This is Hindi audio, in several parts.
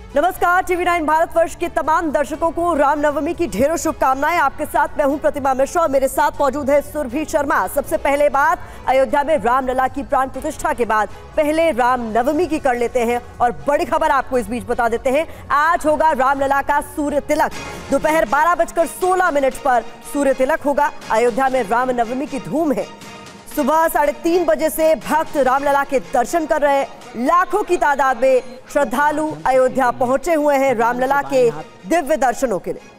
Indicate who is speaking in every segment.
Speaker 1: नमस्कार, TV9 भारतवर्ष के तमाम दर्शकों को रामनवमी की ढेरों शुभकामनाएं। आपके साथ मैं हूं प्रतिमा मिश्रा और मेरे साथ मौजूद है सुरभि शर्मा। सबसे पहले बात अयोध्या में रामलला की प्राण प्रतिष्ठा के बाद पहले रामनवमी की कर लेते हैं और बड़ी खबर आपको इस बीच बता देते हैं। आज होगा रामलला का सूर्य तिलक। दोपहर 12:16 पर सूर्य तिलक होगा। अयोध्या में रामनवमी की धूम है। सुबह 3:30 बजे से भक्त रामलला के दर्शन कर रहे हैं। लाखों की तादाद में श्रद्धालु अयोध्या पहुंचे हुए हैं रामलला के दिव्य दर्शनों के लिए।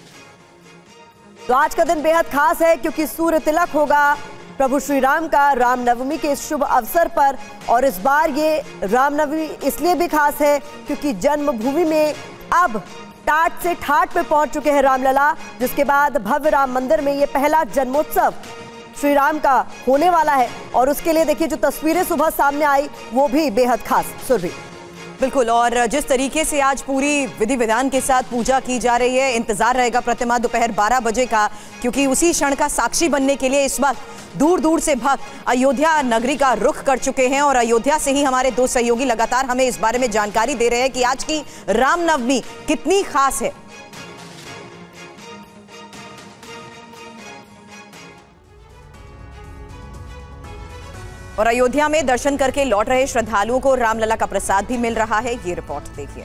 Speaker 1: तो आज का दिन बेहद खास है क्योंकि सूर्य तिलक होगा प्रभु श्री राम का रामनवमी के इस शुभ अवसर पर। और इस बार ये रामनवमी इसलिए भी खास है क्योंकि जन्मभूमि में अब टाट से ठाट पे पहुंच चुके हैं रामलला, जिसके बाद भव्य राम मंदिर में ये पहला जन्मोत्सव श्री राम का होने वाला है। और उसके लिए देखिए जो तस्वीरें सुबह सामने आई वो भी बेहद खास। सुरभि
Speaker 2: बिल्कुल, और जिस तरीके से आज पूरी विधि विधान के साथ पूजा की जा रही है, इंतजार रहेगा प्रतिमा दोपहर 12 बजे का, क्योंकि उसी क्षण का साक्षी बनने के लिए इस वक्त दूर दूर से भक्त अयोध्या नगरी का रुख कर चुके हैं। और अयोध्या से ही हमारे दो सहयोगी लगातार हमें इस बारे में जानकारी दे रहे हैं कि आज की रामनवमी कितनी खास है। और अयोध्या में दर्शन करके लौट रहे श्रद्धालुओं को रामलला का प्रसाद भी मिल रहा है। ये रिपोर्ट देखिए।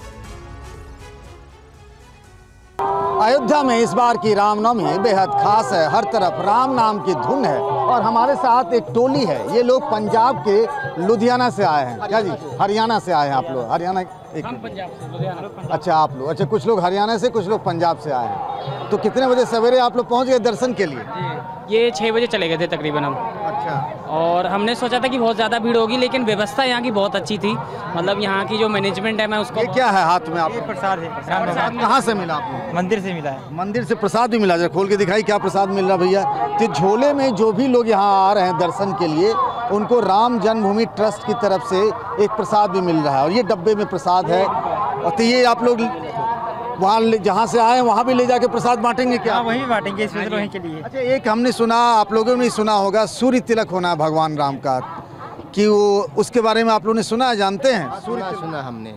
Speaker 3: अयोध्या में इस बार की रामनवमी बेहद खास है। हर तरफ राम नाम की धुन है। और हमारे साथ एक टोली है। ये लोग पंजाब के लुधियाना से आए हैं। क्या जी? हरियाणा से आए हैं आप लोग? हरियाणा
Speaker 4: हम पंजाब से, लुधियाना।
Speaker 3: अच्छा, आप लोग, अच्छा, कुछ लोग हरियाणा से, कुछ लोग पंजाब से आए हैं। तो कितने बजे सवेरे आप लोग पहुंच गए दर्शन के लिए?
Speaker 4: ये 6 बजे चले गए थे तकरीबन हम।
Speaker 3: अच्छा।
Speaker 4: और हमने सोचा था कि बहुत ज़्यादा भीड़ होगी, लेकिन व्यवस्था यहाँ की बहुत अच्छी थी। मतलब यहाँ की जो मैनेजमेंट है, मैं उसको।
Speaker 3: ये क्या है हाथ में? आप
Speaker 5: प्रसाद है।
Speaker 3: प्रसाद कहाँ से मिला आपको?
Speaker 5: मंदिर से मिला है।
Speaker 3: मंदिर से प्रसाद भी मिला? जरा खोल के दिखाई क्या प्रसाद मिल रहा भैया। तो झोले में जो भी लोग यहाँ आ रहे हैं दर्शन के लिए, उनको राम जन्मभूमि ट्रस्ट की तरफ से एक प्रसाद भी मिल रहा है। और ये डब्बे में प्रसाद है। और तो ये आप लोग वहाँ जहाँ से आए वहाँ भी ले जाके प्रसाद बांटेंगे क्या?
Speaker 5: हाँ, वहीं बांटेंगे स्पेशल वहीं के लिए।
Speaker 3: अच्छा, एक हमने सुना, आप लोगों ने सुना होगा, सूर्य तिलक होना है भगवान राम का, कि वो उसके बारे में आप लोगों ने सुना है, जानते हैं?
Speaker 6: सुना हमने।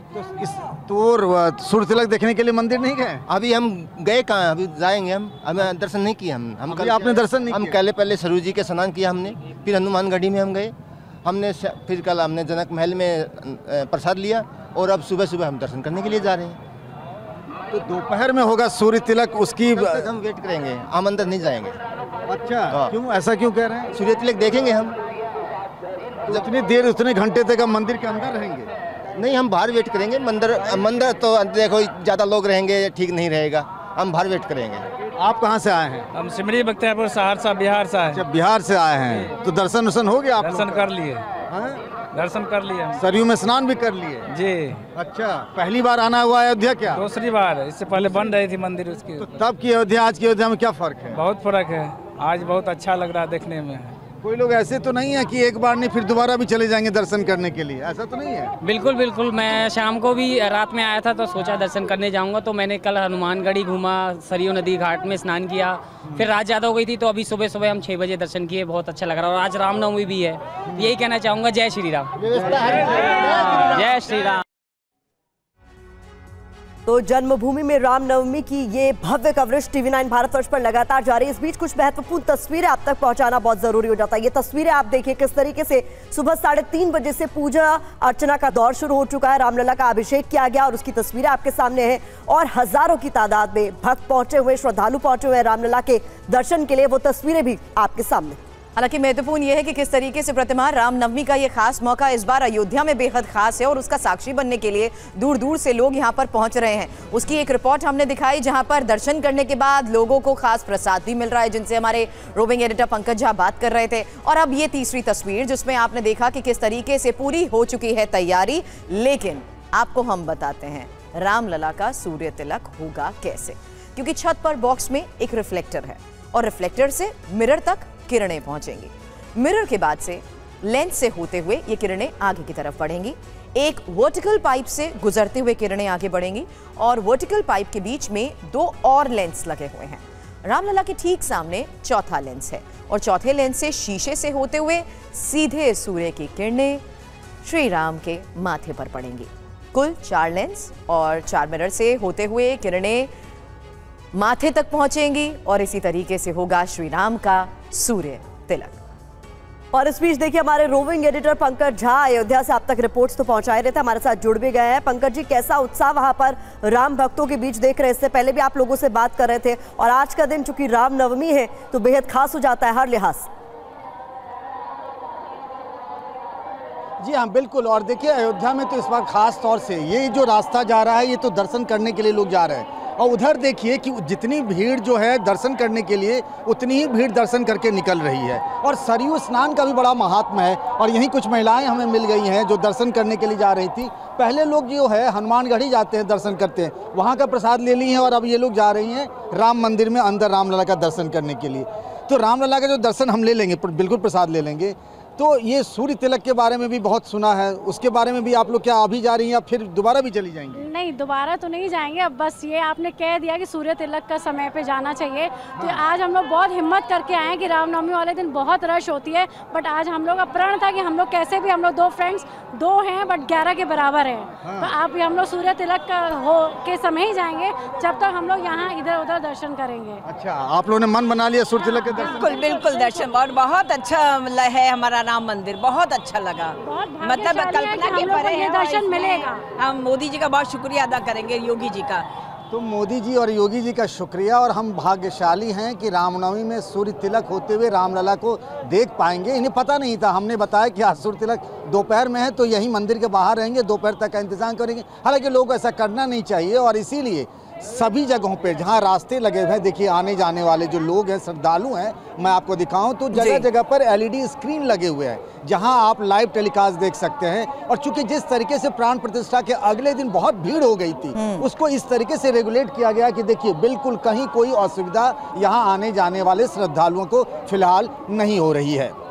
Speaker 3: तो सूर्य तिलक देखने के लिए मंदिर नहीं गए?
Speaker 6: अभी हम गए कहाँ, अभी जाएंगे। हम दर्शन नहीं किए। हम
Speaker 3: कल आपने दर्शन नहीं?
Speaker 6: हम पहले सरू जी के स्नान किया हमने, फिर हनुमानगढ़ी में हम गए हमने, फिर कल हमने जनक महल में प्रसाद लिया और अब सुबह सुबह हम दर्शन करने के लिए जा रहे हैं।
Speaker 3: तो दोपहर में होगा सूर्य तिलक, उसकी
Speaker 6: हम वेट करेंगे, हम अंदर नहीं जाएंगे।
Speaker 3: अच्छा, क्यों, ऐसा क्यों कह रहे हैं?
Speaker 6: सूर्य तिलक देखेंगे हम।
Speaker 3: तो उतनी देर, उतने घंटे तक हम मंदिर के अंदर रहेंगे?
Speaker 6: नहीं, हम बाहर वेट करेंगे। मंदिर तो देखो ज़्यादा लोग रहेंगे, ठीक नहीं रहेगा। हम बाहर वेट करेंगे।
Speaker 3: आप कहाँ से आए हैं?
Speaker 4: हम सिमरी बख्तियारपुर, सहरसा, बिहार से आए।
Speaker 3: अच्छा, बिहार से आए हैं। तो दर्शन हो गया? आप
Speaker 4: दर्शन कर लिए। दर्शन कर लिए।
Speaker 3: सरयू में स्नान भी कर लिए
Speaker 4: जी।
Speaker 3: अच्छा, पहली बार आना हुआ अयोध्या क्या?
Speaker 4: दूसरी बार। इससे पहले बन रही थी मंदिर उसकी।
Speaker 3: तो तब की अयोध्या आज की अयोध्या में क्या फर्क है?
Speaker 4: बहुत फर्क है। आज बहुत अच्छा लग रहा है देखने में।
Speaker 3: कोई लोग ऐसे तो नहीं है कि एक बार नहीं फिर दोबारा भी चले जाएंगे दर्शन करने के लिए, ऐसा तो नहीं है?
Speaker 4: बिल्कुल बिल्कुल। मैं शाम को भी रात में आया था तो सोचा दर्शन करने जाऊंगा, तो मैंने कल हनुमानगढ़ी घूमा, सरयू नदी घाट में स्नान किया, फिर रात ज़्यादा हो गई थी तो अभी सुबह सुबह हम 6 बजे दर्शन किए। बहुत अच्छा लग रहा है। और आज रामनवमी भी है, यही कहना चाहूँगा, जय श्री राम। जय श्री राम।
Speaker 1: तो जन्मभूमि में रामनवमी की ये भव्य कवरेज TV9 भारतवर्ष पर लगातार जारी है। इस बीच कुछ महत्वपूर्ण तस्वीरें आप तक पहुंचाना बहुत जरूरी हो जाता है। ये तस्वीरें आप देखिए किस तरीके से सुबह 3:30 बजे से पूजा अर्चना का दौर शुरू हो चुका है। रामलला का अभिषेक किया गया और उसकी तस्वीरें आपके सामने हैं। और हजारों की तादाद में भक्त पहुंचे हुए, श्रद्धालु पहुंचे हुए रामलला के दर्शन के लिए। वो तस्वीरें भी आपके सामने।
Speaker 2: हालांकि महत्वपूर्ण यह है कि किस तरीके से प्रतिमा रामनवमी का ये खास मौका इस बार अयोध्या में बेहद खास है और उसका साक्षी बनने के लिए दूर दूर से लोग यहां पर पहुंच रहे हैं। उसकी एक रिपोर्ट हमने दिखाई जहां पर दर्शन करने के बाद लोगों को खास प्रसाद भी मिल रहा है, जिनसे हमारे रोविंग एडिटर पंकज झा बात कर रहे थे। और अब ये तीसरी तस्वीर जिसमें आपने देखा कि किस तरीके से पूरी हो चुकी है तैयारी। लेकिन आपको हम बताते हैं रामलला का सूर्य तिलक होगा कैसे, क्योंकि छत पर बॉक्स में एक रिफ्लेक्टर है और रिफ्लेक्टर से मिरर तक किरणें पहुंचेंगी। मिरर के बाद से लेंस से होते हुए ये किरणें आगे की तरफ बढ़ेंगी। एक वर्टिकल पाइप से गुजरते हुए किरणें आगे बढ़ेंगी और वर्टिकल पाइप के बीच में 2 और लेंस लगे हुए हैं। रामलला के ठीक सामने चौथा लेंस है और चौथे लेंस से शीशे से होते हुए सीधे सूर्य की किरणें श्री राम के माथे पर पड़ेंगी। कुल 4 लेंस और 4 मिरर से होते हुए किरणें माथे तक पहुंचेंगी और इसी तरीके से होगा श्री राम का सूर्य तिलक।
Speaker 1: और इस बीच देखिए हमारे रोविंग एडिटर पंकज झा अयोध्या से आप तक रिपोर्ट्स तो पहुंचाए रहे थे, हमारे साथ जुड़ भी गए हैं। पंकज जी, कैसा उत्साह वहां पर राम भक्तों के बीच देख रहे हैं? इससे पहले भी आप लोगों से बात कर रहे थे और आज का दिन चूंकि राम नवमी है तो बेहद खास हो जाता है हर लिहाज।
Speaker 3: जी हाँ, बिल्कुल। और देखिए अयोध्या में तो इस बार खास तौर से ये जो रास्ता जा रहा है ये तो दर्शन करने के लिए लोग जा रहे हैं, और उधर देखिए कि जितनी भीड़ जो है दर्शन करने के लिए उतनी ही भीड़ दर्शन करके निकल रही है। और सरयू स्नान का भी बड़ा महात्म है और यहीं कुछ महिलाएं हमें मिल गई हैं जो दर्शन करने के लिए जा रही थी। पहले लोग जो है हनुमानगढ़ी जाते हैं दर्शन करते हैं, वहाँ का प्रसाद ले ली हैं और अब ये लोग जा रही हैं राम मंदिर में अंदर रामलला का दर्शन करने के लिए। तो रामलला का जो दर्शन हम ले लेंगे, बिल्कुल प्रसाद ले लेंगे। तो ये सूर्य तिलक के बारे में भी बहुत सुना है, उसके बारे में भी आप लोग क्या अभी जा रही हैं या फिर दोबारा भी चली जाएंगी?
Speaker 7: नहीं, दोबारा तो नहीं जाएंगे। अब बस ये आपने कह दिया कि सूर्य तिलक का समय पे जाना चाहिए, तो आज हम लोग बहुत हिम्मत करके आए हैं कि रामनवमी वाले दिन बहुत रश होती है, बट आज हम लोग का प्रण था कि हम लोग कैसे भी, हम लोग 2 फ्रेंड्स 2 हैं बट 11 के बराबर हैं। हाँ। तो आप हम लोग सूर्य तिलक का के समय ही जाएंगे, जब तक हम लोग यहाँ इधर उधर दर्शन करेंगे।
Speaker 3: अच्छा, आप लोगों ने मन बना लिया सूर्य तिलक के दर्शन?
Speaker 8: बिल्कुल बिल्कुल दर्शन, और बहुत अच्छा है हमारा राम मंदिर, बहुत अच्छा लगा। मतलब कल्पना के परे है, दर्शन मिलेगा। हम मोदी जी का बहुत शुक्रिया अदा करेंगे, योगी जी का।
Speaker 3: तो मोदी जी और योगी जी का शुक्रिया, और हम भाग्यशाली हैं कि रामनवमी में सूर्य तिलक होते हुए रामलला को देख पाएंगे। इन्हें पता नहीं था, हमने बताया कि आज सूर्य तिलक दोपहर में है तो यही मंदिर के बाहर रहेंगे, दोपहर तक का इंतजार करेंगे। हालांकि लोग ऐसा करना नहीं चाहिए और इसीलिए सभी जगहों पे जहां रास्ते लगे हुए हैं, देखिए आने जाने वाले जो लोग हैं, श्रद्धालु हैं, मैं आपको दिखाऊं तो जगह जगह पर एलईडी स्क्रीन लगे हुए हैं जहां आप लाइव टेलीकास्ट देख सकते हैं। और चूंकि जिस तरीके से प्राण प्रतिष्ठा के अगले दिन बहुत भीड़ हो गई थी, उसको इस तरीके से रेगुलेट किया गया कि देखिए बिल्कुल कहीं कोई असुविधा यहाँ आने जाने वाले श्रद्धालुओं को फिलहाल नहीं हो रही है।